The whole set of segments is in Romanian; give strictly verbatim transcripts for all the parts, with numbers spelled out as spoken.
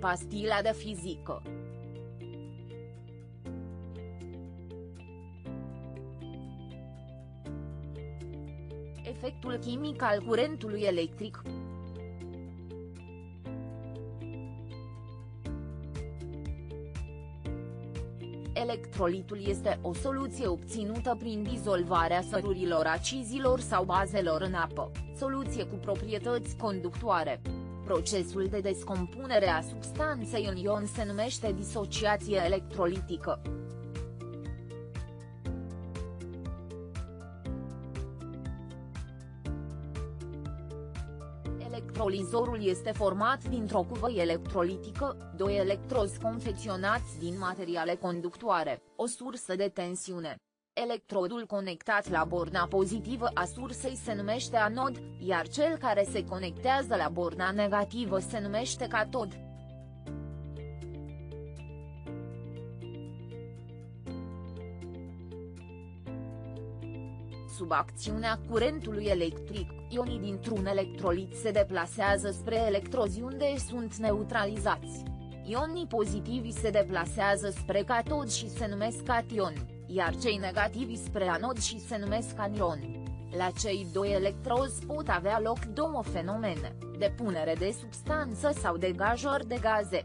pastila de fizică. Efectul chimic al curentului electric. Electrolitul este o soluție obținută prin dizolvarea sărurilor acizilor sau bazelor în apă, soluție cu proprietăți conductoare. Procesul de descompunere a substanței în ion se numește disociație electrolitică. Electrolizorul este format dintr-o cuvă electrolitică, doi electrozi confecționați din materiale conductoare, o sursă de tensiune. Electrodul conectat la borna pozitivă a sursei se numește anod, iar cel care se conectează la borna negativă se numește catod. Sub acțiunea curentului electric, ionii dintr-un electrolit se deplasează spre electrozi unde sunt neutralizați. Ionii pozitivi se deplasează spre catod și se numesc cationi, iar cei negativi spre anod și se numesc anioni. La cei doi electrozi pot avea loc două fenomene, depunere de substanță sau degajări de gaze.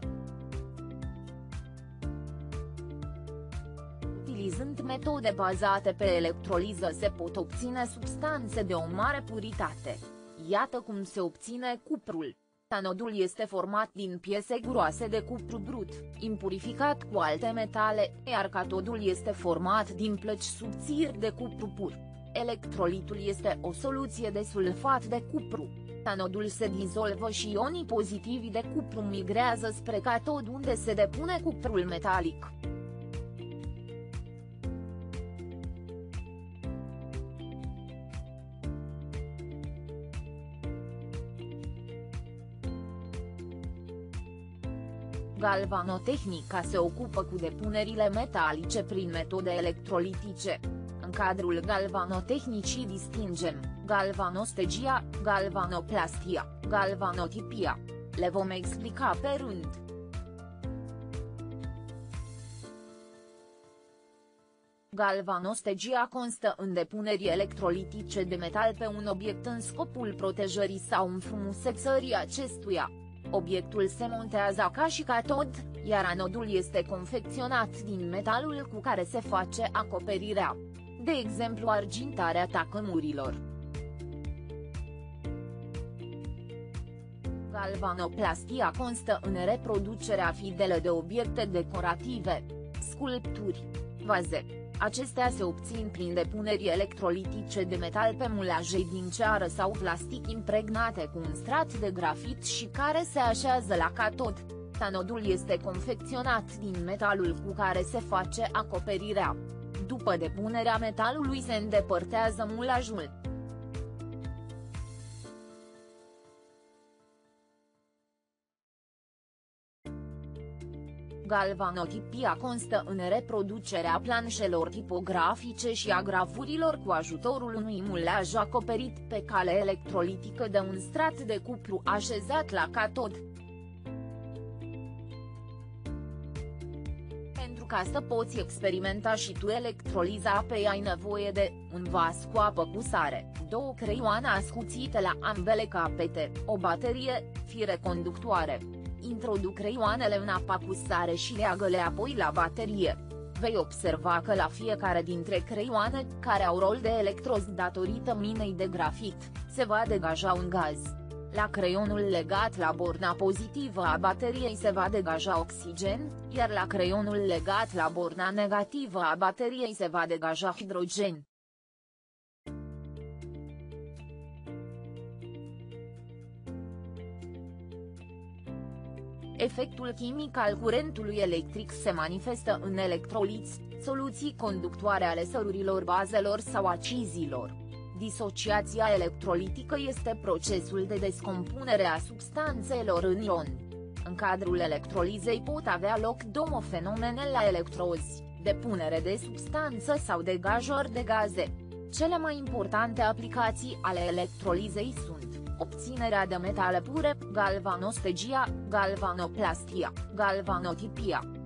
Utilizând metode bazate pe electroliză se pot obține substanțe de o mare puritate. Iată cum se obține cuprul. Anodul este format din piese groase de cupru brut, impurificat cu alte metale, iar catodul este format din plăci subțiri de cupru pur. Electrolitul este o soluție de sulfat de cupru. Anodul se dizolvă și ionii pozitivi de cupru migrează spre catod unde se depune cuprul metalic. Galvanotehnica se ocupă cu depunerile metalice prin metode electrolitice. În cadrul galvanotehnicii distingem galvanostegia, galvanoplastia, galvanotipia. Le vom explica pe rând. Galvanostegia constă în depunerii electrolitice de metal pe un obiect în scopul protejării sau înfrumusețării acestuia. Obiectul se montează ca și catod, iar anodul este confecționat din metalul cu care se face acoperirea. De exemplu argintarea tacămurilor. Galvanoplastia constă în reproducerea fidelă de obiecte decorative, sculpturi, vaze. Acestea se obțin prin depunerii electrolitice de metal pe mulaje din ceară sau plastic impregnate cu un strat de grafit și care se așează la catod. Anodul este confecționat din metalul cu care se face acoperirea. După depunerea metalului se îndepărtează mulajul. Galvanotipia constă în reproducerea planșelor tipografice și a gravurilor cu ajutorul unui mulaj acoperit pe cale electrolitică de un strat de cupru așezat la catod. Pentru ca să poți experimenta și tu electroliza apei ai nevoie de un vas cu apă cu sare, două creioane ascuțite la ambele capete, o baterie, fire conductoare. Introduc creioanele în apa cu sare și leagă-le apoi la baterie. Vei observa că la fiecare dintre creioane, care au rol de electrozi datorită minei de grafit, se va degaja un gaz. La creionul legat la borna pozitivă a bateriei se va degaja oxigen, iar la creionul legat la borna negativă a bateriei se va degaja hidrogen. Efectul chimic al curentului electric se manifestă în electroliți, soluții conductoare ale sărurilor bazelor sau acizilor. Disociația electrolitică este procesul de descompunere a substanțelor în ioni. În cadrul electrolizei pot avea loc două fenomene la electrozi, depunere de substanță sau degajări de gaze. Cele mai importante aplicații ale electrolizei sunt obținerea de metale pure, galvanostegia, galvanoplastia, galvanotipia,